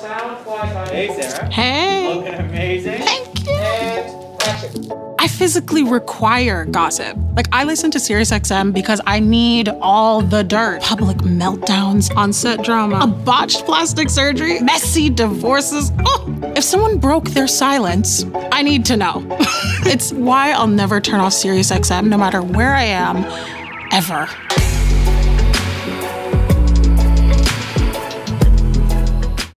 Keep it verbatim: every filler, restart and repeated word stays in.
sound flies on. Hey, Sarah. Hey. Looking amazing. Thank you. And action. I physically require gossip. Like, I listen to SiriusXM because I need all the dirt. Public meltdowns, on-set drama, a botched plastic surgery, messy divorces. Oh, if someone broke their silence, I need to know. It's why I'll never turn off SiriusXM no matter where I am, ever.